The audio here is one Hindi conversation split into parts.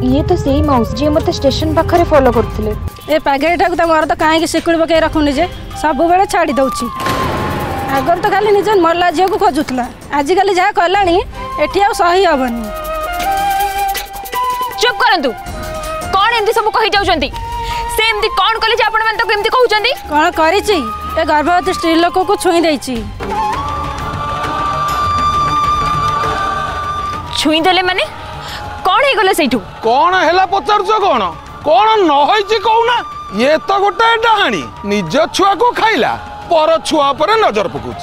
ये तो सही माउस जी मत स्टेशन पाखरे फॉलो करथिले। ए पागेटा को तमर तो काहे कि सिकुड़ पके रखुनी जे सब बेले छाड़ी दउची। आगर तो खाली निज मरला झील को खोजुला आज काली जहाँ कलानी एठी आ सही हबनी। चुप करंतु कौन एमती सब कहि जाउचंती से एमती कौन कले जे आपण मन तो एमती कहउचंती कौन करिछि ए गर्भवती स्त्री लोक को छुई देछि। छुई देले माने कौन हे गले सेठू कौन हैला पचारछ कौन कौन न होइछि कहूना ये तो गोटे डाहाणी निज छुआ को खाइला पर छुआ पर नजर पकुछ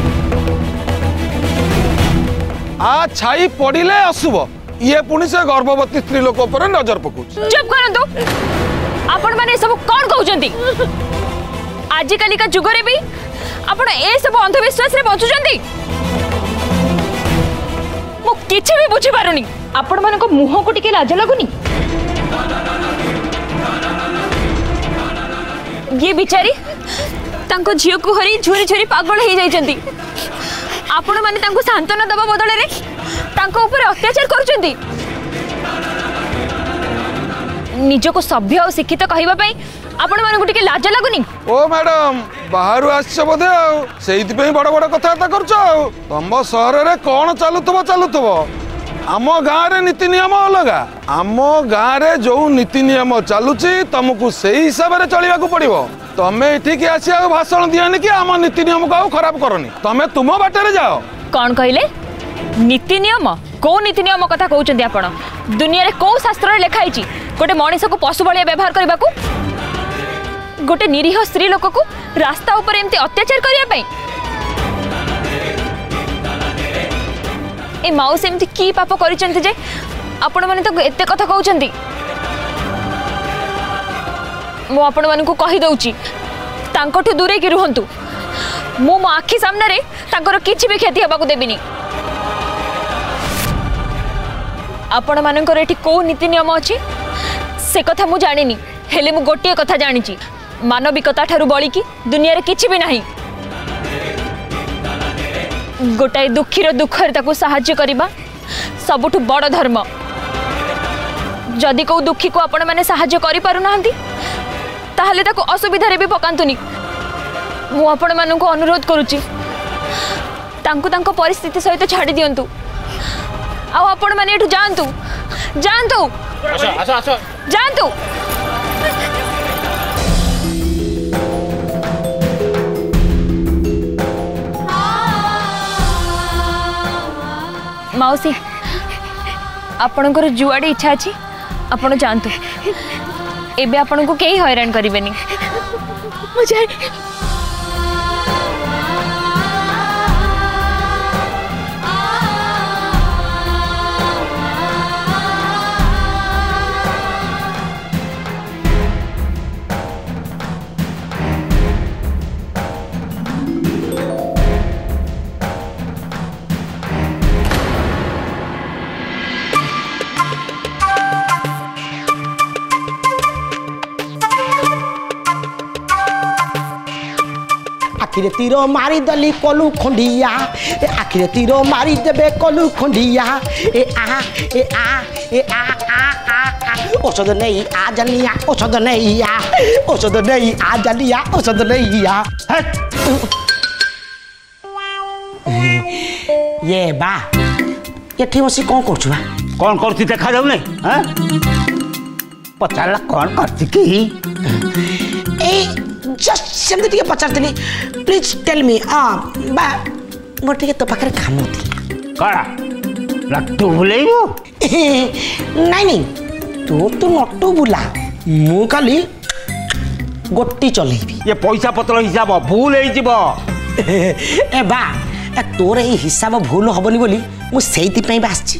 आ छाई पड़िले असुब ये पुणी से गर्भवती स्त्री लोक पर नजर पकुछ। चुप करंतु आपण माने सब कौन कहउचंती आज काली का जुग रे भी आपण ए सब अंधविश्वास रे बचुचंती मु किछि भी बुझी पारुनी। आपण मन को मुह को टिके लाज लागुनी ये बिचारी तांको झियो को हरी झुरी झुरी पागल हो जाइछंती आपण माने तांको सांत्वना दबा बदले रे तांको ऊपर अत्याचार करूछंती। निज को सभ्य और शिक्षित कहबा पई आपण मन को टिके लाज लागुनी। ओ मैडम बाहर आछ बोधे सेइति पे बड़ बड़ कथा करछ तम शहर रे कोन चालुतबो आम गाँव रे नीति नियम अलगा आम गाँव रे जो नीति नियम चलुची तुमको से हिसाब से चलवा पड़ो तमें ये आसी भाषण दियानी कि आम नीति नियम को खराब करनी तमें तुम बाटर जाओ। कौन कहले नीति नियम कौ नीति नियम कथा कहउचंती आपण दुनिया रे कौ शास्त्र रे लिखाई छि गोटे मनीष को पशु भालिया व्यवहार करबा को गोटे निरीह स्त्री लोक को रास्ता ऊपर एमती अत्याचार करिया पई ए माउस एमती की पाप करिसंती जे आपण माने तो एते कथा कहउचंती। मो आपण माने को कहि दउची तांकोठु दूरे की रुहंतु मो आखि सामने रे तांकर किछि भी क्षति हेबा को देबिनी। आपण मानकर एठी को नीति नियम अछि से कथा मु जानिनी हेले मु गोटिए कथा जानिची मानविकता ठारू बळी की दुनिया रे किछि भी नाही गोटाए दुखीर दुखर ताको साहाय्य करिबा सबुठु बड़ धर्म। जदि को दुखी को आपण माने साहाय्य करि पारु नाहंती ताहले ताको असुविधा रे भी पकांतुनी मु आपण मानन को अनुरोध करूची तांको तांको परिस्थिति सहित छाडी दियंतु आ आपण माने एठु जानतु जानतु अच्छा अच्छा जानतु। मौसी आपणकर जुआड़े इच्छा अच्छी आपण जानतु एबे आपण को केही हैरान करिवेनी। मुझे आखिरे तीर मारी दली कलु खंडिया आखिरे तीर मारी देबे कलु खंडिया ए आ ए आ ए आ आ आ औषध नहीं आ जानिया औषध नहीं आ औषध नहीं आ जानिया औषध नहीं आ ये बा ये ठीक बसी कौन करछु बा कौन करती देखा जाऊ नहीं हां पचारला कौन करती की ए जस्ट सेमती टिके पचारतली प्लीज टेल मी बा मोर टिके तो पाखरे काम होती करा लट्टू बुलेइबो नहीं नहीं तू तो नट्टू बुला मु खाली गोटी चलेबी ये पैसा पत्र हिसाब भूल हो जीवो ए बा तोर ए हिसाब भूल हबनी बोली मु सेइति पई बासची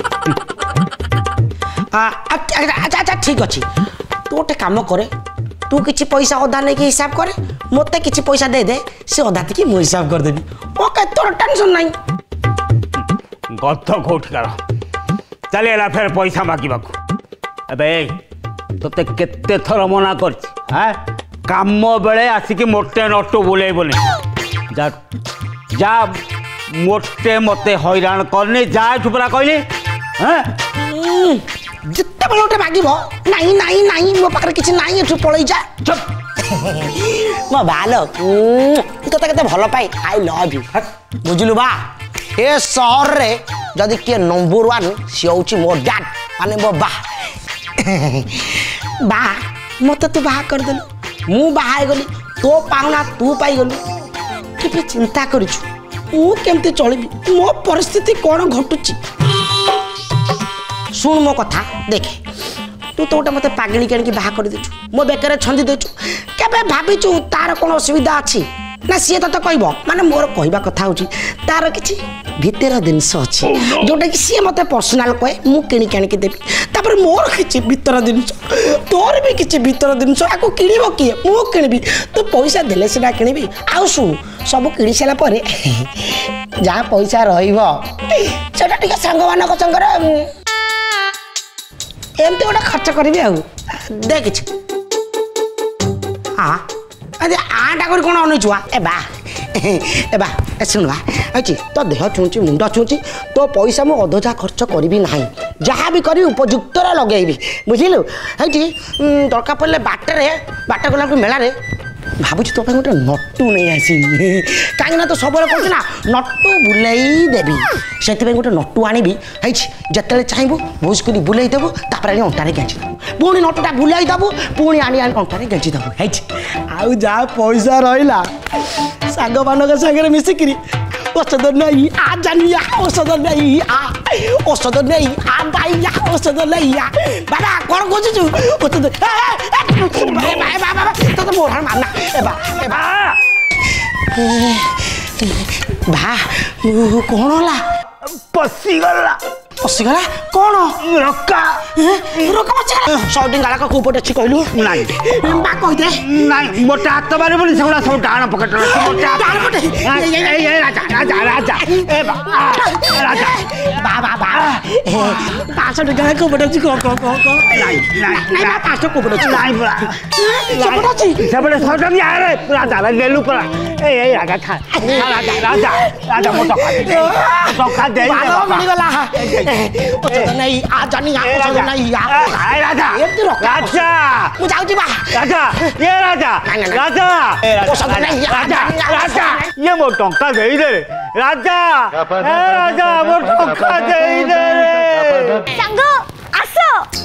अच्छा अच्छा ठीक अछि तू गोटे काम करे तू किसी पैसा अधा नहीं हिसाब करे मत किसी पैसा दे दे से अधा तक मु हिसाब कर देबी ओके तोर टेंशन नहीं गत कोठ कर चलेला फिर पैसा मागिबाकू अबे तोते केते थर मना करछि हां काम बेले आसिकी मोटे नट्टू बुले बोले जा जा मोटे मते हैरान करने जा ठुपरा कहली हां जिते କେତେବେଳେ ଗୋଟେ ମାଗିବ ନାଇଁ ନାଇଁ ନାଇଁ ମୋ ପାଖରେ କିଛି ନାହିଁ ଏଠୁ ପଳେଇ ଯା ମୋ ବାଲ ତତେ କେତେ ଭଲ ପାଏ ଆଇ ଲଭ୍ ୟୁ ବୁଝିଲୁ ବା ଏ ସହରରେ ଯଦି କିଏ ନମ୍ବର 1 ସିଏ ହେଉଛି ମୋ ଡ୍ୟାଡ୍ ମାନେ ମୋ ବା ବା ମତେ ତୁ ବାହା କରିଦେଲୁ ମୁଁ ବାହା ହେଇଗଲି ତୋ ପାଉଣା ତୁ ପାଇଗଲୁ କେବେ ଚିନ୍ତା କରିଛୁ ମୁଁ କେମିତି ଚଳିବି ମୋ ପରିସ୍ଥିତି କ'ଣ ଘଟୁଛି ଶୁଣ ମୋ କଥା ଦେଖେ ତୁ ତ ଗୋଟେ ମତେ ପାଗିଳି ଆଣିକି ବାହା କରିଦେଇଛୁ ମୋ ବେକରେ ଛନ୍ଦି ଦେଇଛୁ କେବେ ଭାବିଛୁ ତାର କ'ଣ ଅସୁବିଧା ଅଛି ନା ସିଏ ତତେ କହିବ ମାନେ ମୋର କହିବା କଥା ହେଉଛି ତାର କିଛି ଭିତର ଜିନିଷ ଅଛି ଯୋଉଟାକି ସିଏ ମତେ ପର୍ସନାଲ କହେ ମୁଁ କିଣିକି ଆଣିକି ଦେବି ତାପରେ ମୋର କିଛି ଭିତର ଜିନିଷ ତୋର ବି କିଛି ଭିତର ଜିନିଷ ଆକୁ କିଣିବ କିଏ ମୁଁ କିଣିବି ତୁ ପଇସା ଦେଲେ ସିନା କିଣିବି ଆଉ ଶୁଣୁ ସବୁ କିଣି ସାରିଲା ପରେ ଯାହା ପଇସା ରହିବ ସେଟା ଟିକେ ସାଙ୍ଗମାନଙ୍କ ସାଙ୍ଗରେ ଏମିତି ଗୋଟେ ଖର୍ଚ୍ଚ କରିବି ଆଉ ଦେ କିଛି ହଁ ଆରେ ଆଟା କରି କ'ଣ ଅନେଇଛୁ ଏ ବା ଶୁଣ ବା ଅଛି ତୋ ଦେହ ଛୁଁଛି ମୁଣ୍ଡ ଛୁଁଛି ତୋ ପଇସା ମୁଁ ଅଧଜା ଖର୍ଚ୍ଚ କରିବି ନାହିଁ ଯାହା ବି କରିବି ଉପଯୁକ୍ତରେ ଲଗେଇବି ବୁଝିଲୁ ହେଇଠି ଦରକାର ପଡ଼ିଲେ ବାଟ ଗଲାକୁ ମେଳାରେ ଭାବୁଛି ତୋ ପାଇଁ ଗୋଟେ ନଟୁ ନେଇ ଆସିବି କାହିଁକିନା ତୁ ସବୁବେଳେ କହୁଛୁ ନା ନଟୁ ବୁଲେଇ ଦେବି ସେଥିପାଇଁ ଗୋଟେ ନଟୁ ଆଣିବି ହେଇଛି ଯେତେବେଳେ ଚାହିଁବୁ ଭୁସ୍ କରି ବୁଲେଇ ଦେବୁ ତାପରେ ଆଣି ଅଣ୍ଟାରେ ଗେଞ୍ଜି ଦେବୁ ପୁଣି ନଟୁଟା ବୁଲେଇ ଦେବୁ ପୁଣି ଆଣି ଅଣ୍ଟାରେ ଗେଞ୍ଜି ଦେବୁ ହେଇଛି ଆଉ ଯାହା ପଇସା ରହିଲା ସାଙ୍ଗମାନଙ୍କ ସାଙ୍ଗରେ ମିଶିକିରି ଔଷଧ ନେଇ ଆ ଜାନିଆ ଔଷଧ ନେଇ ଆ ଔଷଧ ନେଇ ଆ ବାଇଆ ଔଷଧ ନେଇ ଆ ବାବା କ'ଣ କହୁଛୁ ଔଷଧ ତତେ ମୋର ମାନା ବା କ'ଣ ହେଲା ପଶିଗଲା କ'ଣ ରକା ପଶିଗଲା ସଉଟି ଗାଳକ କୋଉ ପଟେ ଅଛି କହିଲୁ ନାଇଁ ବା କହିଦେ ନାଇଁ ମୋଟା ହାତ ମାରିବନି ସେଗୁଡ଼ା ସବୁ ଡାହାଣ ପକେଟରେ ଅଛି ମୋଟା ଡାହାଣ ପଟେ ରାଜା ପାଞ୍ଚଶହ ଟଙ୍କା କୋଉ ପଟେ ଅଛି ପାଞ୍ଚଶହ କୋଉ ପଟେ ଅଛି ସେପଟେ ସଉଟି ରାଜା ନେଲୁ ପରା ଏଇ ରାଜା ଖା ରାଜା ମୋ ଟଙ୍କା ଦେଇ ମିଳିଗଲା नहीं आ जानी नहीं राजा राजा ମୁଁ ଯାଉଛି ବା ରାଜା ଏ ରାଜା ରାଜା ରାଜା ରାଜା ଇଏ ମୋ ଟଙ୍କା ଦେଇଦେ ରାଜା ଏ ରାଜା ମୋ ଟଙ୍କା ଦେଇଦେ ସାଙ୍ଗ ଆସ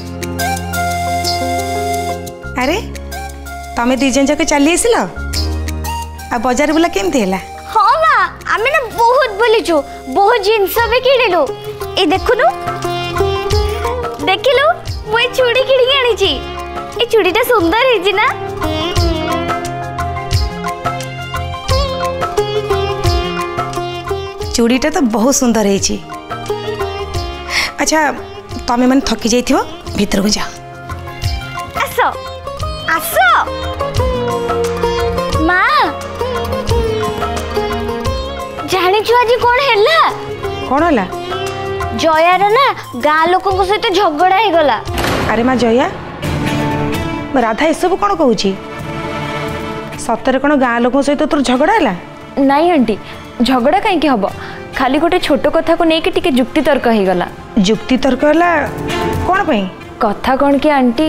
अरे तमे दी जन जाके चली आसिल आ बजार बुला केमती हैला हाँ माँ आमे ना बहुत बुलीचु बहुत जिनस भी किणिलु ए देखुनु देखिलु मुई चूड़ी किणी आनी ए चूड़ीटा सुंदर है ना चूड़ीटा तो बहुत सुंदर है अच्छा तमे मन थकी जाइथिबो भीतर को जा आसो आसो माँ जानी छु आज कौन हैला कौन होला जयार ना गाँ लोकों सहित झगड़ा हो गला अरे माँ जया राधा ये सब कौन कहूँ सतरे कौन गाँ लोक सहित तोर झगड़ा है नहीं आंटी झगड़ा कहीं हम खाली गोटे छोट कथा को लेकिन टिके जुक्ति तर्क हो गला जुक्ति तर्क है कौन पे कथा कौन कि आंटी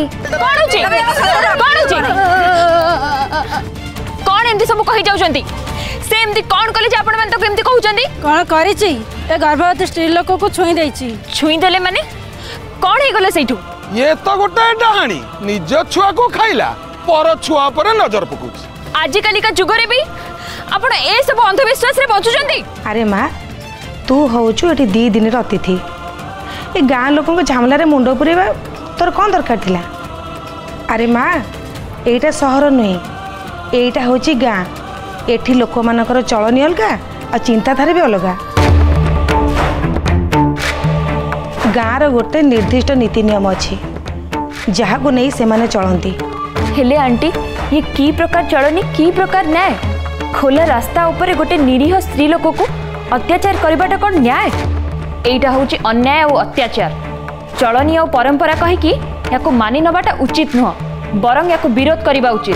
कौन एमती सब कही जाउछंती से एमती कौन कले जे आपण मन तो केमती कहउछंती कौन करिछि ए गर्भवती स्त्री लोक को छुई देछि छुई देले माने कौन हे गले सेठू ये तो गोटे डाहाणी निज छुआ को खाइला पर छुआ पर नजर पकुछ आज काली का जुगरे भी आपण ए सब अंधविश्वास रे बचुछंती अरे माँ तू होचु एठी 2 दिन रे अतिथि ए गाँ लोकों को झामला रे मुंड पुरेबा तोर कौन दरकार थिला अरे माँ एटा सहर नुहे एटा होची गाँ एठी लोक मानकर चलनी अलगा और चिंताधारा भी अलगा गाँर गोटे निर्दिष्ट नीति नियम अच्छी जहाँ को नहीं से माने चलती हेले आंटी ये की प्रकार चलनी की प्रकार न्याय खोला रास्ता ऊपर गोटे निरीह स्त्री लोक को अत्याचार करवाटा कौन न्याय एटा होची अन्याय और अत्याचार चलनी और परंपरा कहीकि या मानि नबाटा उचित नुह बरं या विरोध करवा उचित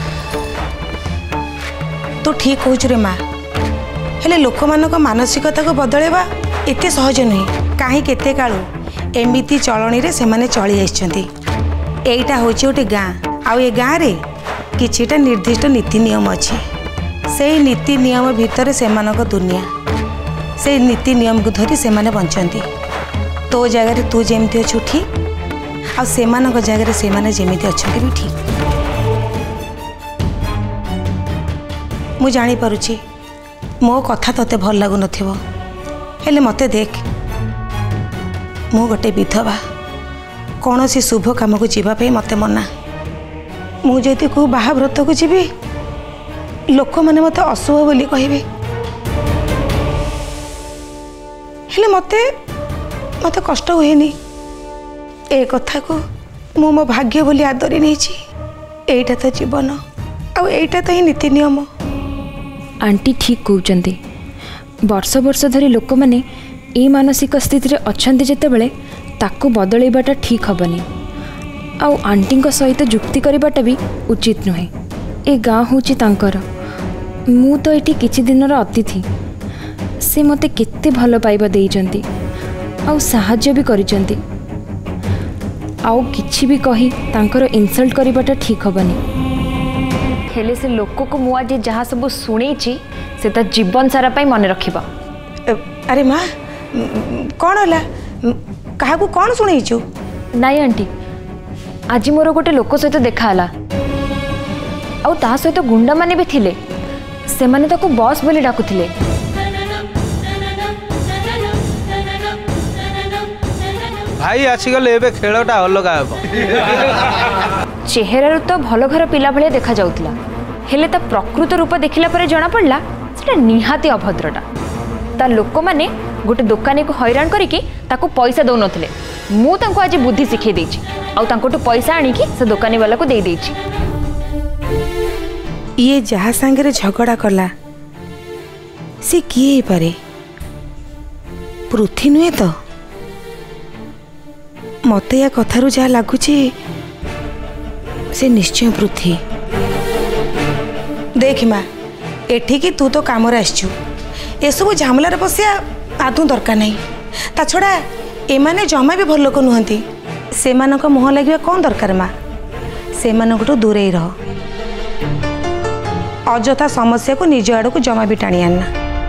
तू ठीक कहूँ रे माँ हेले लोक मान मानसिकता को बदलवा एते सहज नुहे कहीं केते कालू एमती चलनी रे से माने चली आइछंती। एइटा होची गोटे गाँ आउ ए गाँ रे किछिटा निर्दिष्ट नीति नियम अच्छी। से नीति नियम भितर सेमानक दुनिया से नीति नियम को धरी से माने बंचंती। तो जगह तू जेमती अच्छु ठीक आ सेमानक जगह से माने जेमिति अच्छंती भी ठीक। मु जानी पारुची मो कथा तते भल लागु नथिबो हेले मते देख मु गोटे विधवा कौन सी शुभ काम को जीवाई मत मना। मुझे को बाहा व्रत को जीवी लोक मैंने मत अशुभ बोली कहे हेले मते मत कष्ट हुएनी। ए कथा को मु मो भाग्य बोली आदरी नहीं। एटा तो जीवन आउ एटा तो ही नीति नियम। आंटी ठीक कहते वर्ष वर्ष धरी लोक मैंने ये मानसिक स्थिति रे अछंती जेतेबेले ताकू बदलैबाटा ठीक हेनी। आउ आंटी सहित जुक्ति करवाटा भी उचित नुहे। ए गाँ हूँ तांकर मु तो ये किछि दिनर अतिथि। से मते केते भल पाइबा देइचंती आउ साहाଯ୍य भी करिचंती। आउ किछि भी कही तांकर इनसल्ट करवाटा ठीक हेनी। हेले से लोक को मु आज जहाँ सब शुणेची से ता जीवन सारा पाई मन रखिबा। अरे माँ कौन होला कहा को कौन शुणेचु? नाई आंटी आज मोर गोटे लोक सहित देखाला आउ ता सहित गुंडा माने भी थिले। से माने ताको बॉस बोली डाकुथिले। भाई आसीगले एबे खेलटा अलग हेबो। चेहरा तो भल घर पिला भले देखा जाउतला हेले ता प्रकृत रूप देखिला परे जना पड़ला सेटा निहाती अभद्रटा। ता लोक माने गोटे दुकानी को हैरान करिके ताको पैसा दौ नथिले। मु तांको आज बुद्धि सिखे देछि आउ तांकोटू पैसा आनिकी से दुकानी वाला को दे देछि। ये जहा संगे झगड़ा कला से किए पारे पृथ्वी नुहे तो मते या कथारू जहा लगुची से निश्चय पृथ्वी। देख माँ एठी कि तू तो काम आसचु ए सब झामलार बसिया आदू दरकार नहीं। ता छड़ा एमाने जमा भी भल लोक नुहंती। सेमानक मुह लगे कौन दरकार माँ सेमानकटू दूरे रह। अजथा समस्या को निज आड़ को जमा भी टाणी आना।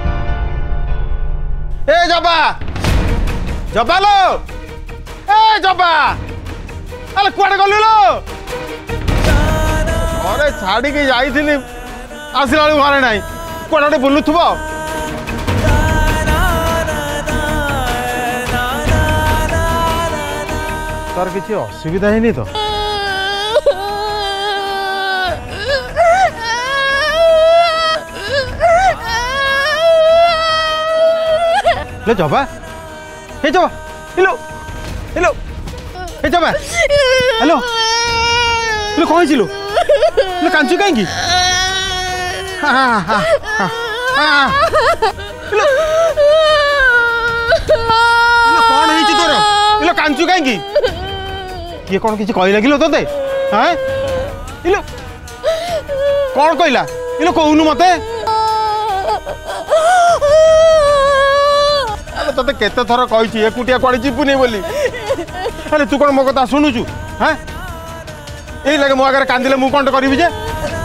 ए जबा जबा लो ए जबा अरे कुआडे गलु लो? अरे छाड़ी के जाइथिली आसिला बेलू घरे नाई कुआडे गोटे बुलुथबो। तार किसी असुविधा ही नहीं तो? ले जबा हे जबा हेलो हेलो हे जबा हेलो हेलो कौन छिलो ले कांचू कांगी हां हेलो कौन हिची तोर हेलो कांचू कांगी ये कौन किसी कहि लागिलो तोते हैं हेलो कौन कहला हेलो कहूनु मते ते केते थर कही एकुटिया कड़े जीवुनी बोली अरे तू कौन मो कथा शुणुचु हाँ यही लगे मो आगे कांदिले मु कौन करी जे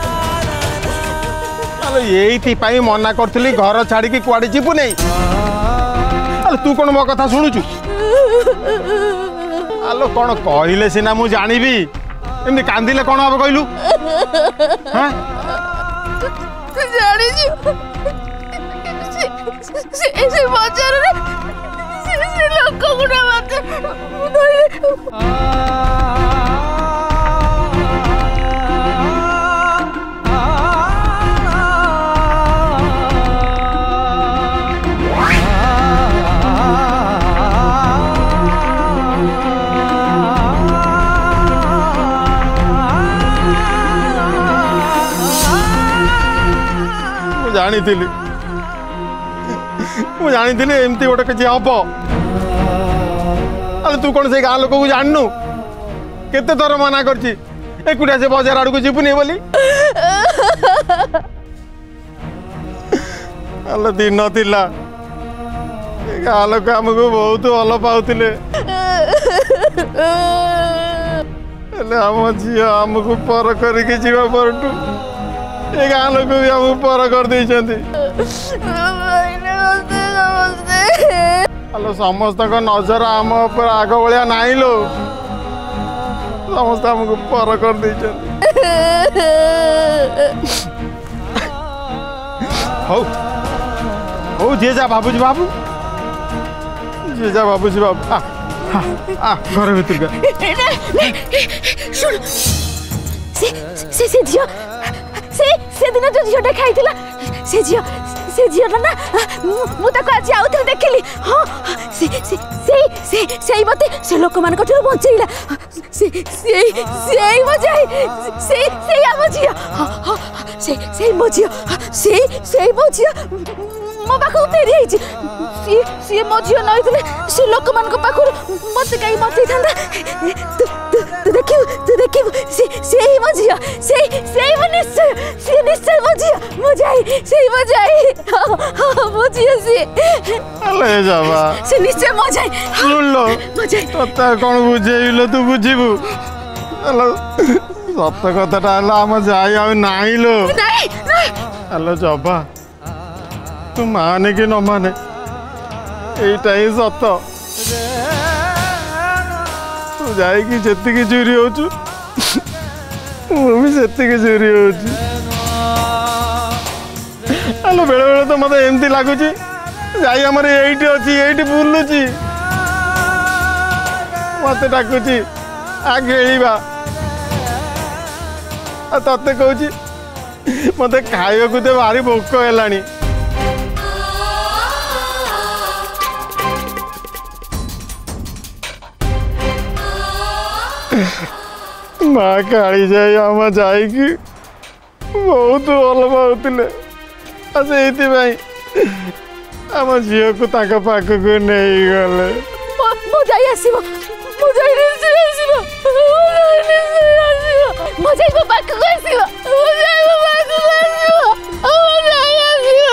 ये मना करी घर छाड़ी कुआडे जीवु नहीं अरे तू कौन मो कथा शुणुचु आलो कौन कहले सीना मु जानिबी एमती कांदिले कौन हम कहलु हाँ से बाजार रे से लोक गुडा मत जानी थी मु जानी एमती गोटे किसी हम अरे तू कौन से गाँ लोक को जाननु केते थर मना करछि एकुटिया से बाजार आड़ को जीवुनी बोली अल दिन थिला गाँ लोक आमको बहुत भल पाउथिले हेले आम झील आमको पर करके जीवा परटू ये गाँ लोक भी आमको पर कर देइछंती। हेलो समस्त नजर आम ऊपर आग भाया नाई लो समस्त आमको पर कर देइछंती। हौ हौ जे जा बाबूजी बाबू जे जा बाबूजी बाबू घर भीतर का सुन से झियो से दिन जो झियोटा खाइथिला से झियोटा ना मु ताको आज आउ थे देखिली हां से मते से लोक मान को ठुर बचैला से मजाई से आम झियो से मजियो से मजियो मो पाखु फेरी आइछि सी मो झियो नई थले से लोक मान को पाखु मते काई बचै थांदा तू देखिबु से मो झियो से निश्चय मो झियो मजाई मो झियो से अले जाबा से निश्चय मजाई सुन लो मजाई तता कोन बुझेइलो तू बुझिबु अलो सत्य कथाटा हला हम जाई आ नाही लो नहीं अलो जाबा तू माने कि न माने एटा ही सत तू जाई कि जति की चोरी होचु भी जति की चोरी होचु अलो बेले बेले तो मते एमती लागुची जाई हमर एइटी अछि एइटी बुलुची मते डाकुची आ गेलीबा आ तते कहूची मते खाइबा को ते भारी भोक हेलानी माँ काली जाई आम जाइकी बहुत भल पाते आम झील को पाखक नहीं गले मजाई आसीबो मजाई आसीबो मजाई को पाखक आसीबो मजाई को पाखक आसीबो मजाई आसीबो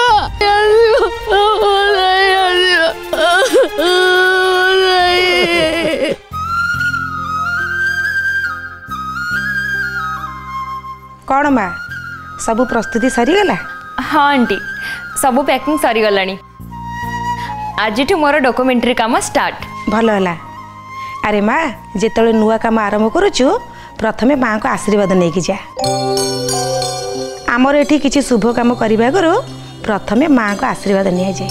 कौन माँ सब प्रस्तुति सरीगला? हाँ आंटी सब पैकिंग सरीगलानी आज मोर डॉक्यूमेंट्री काम स्टार्ट भल है। अरे माँ जिते नुआ काम आरंभ करुचु प्रथमे माँ को आशीर्वाद नहीं कि जा आमर एठी किसी शुभ काम करने आगु प्रथमे माँ को आशीर्वाद नि जाए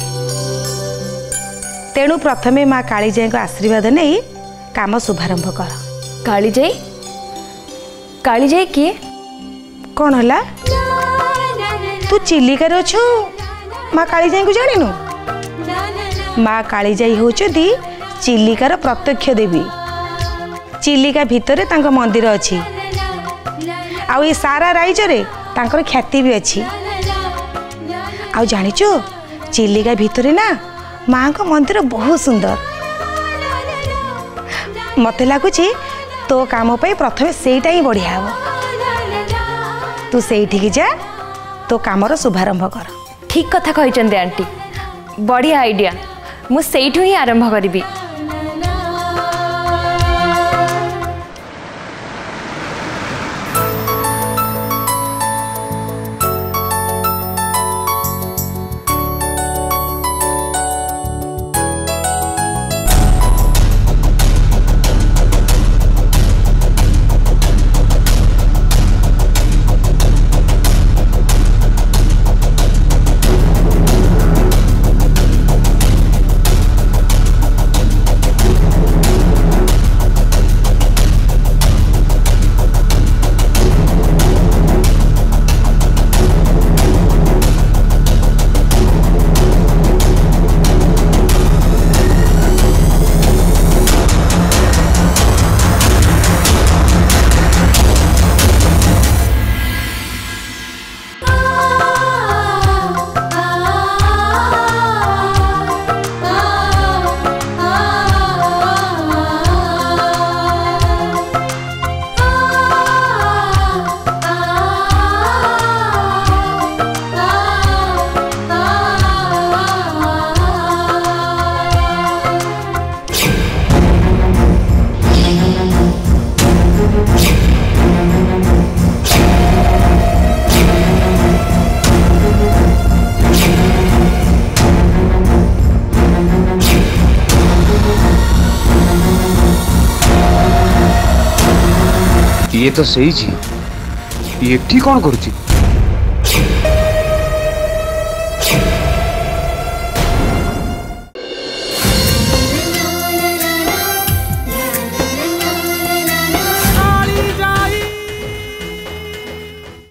तेणु प्रथमे माँ कालीजाई को आशीर्वाद नहीं काम शुभारंभ कर। कालीजाई किए कौन है तू चिलिकार अच्छु माँ कालीजाई को जानिनु? माँ कालीजाई होचती चिलिकार प्रत्यक्ष देवी चिलिका भितर तांको मंदिर अच्छी आउ ये सारा राज्य तांकर ख्याति भी अच्छी आउ जानिचु चिलिका भितर ना माँ को मंदिर बहुत सुंदर मते लगुची तो काम पे प्रथमे सेटा ही बढ़िया हम तू से जा तो कामर शुभारंभ कर। ठीक कथा कहते आंटी बढ़िया आइडिया मु सेठू ही आरंभ करी। ये तो सही झी ये कौन करुच्ची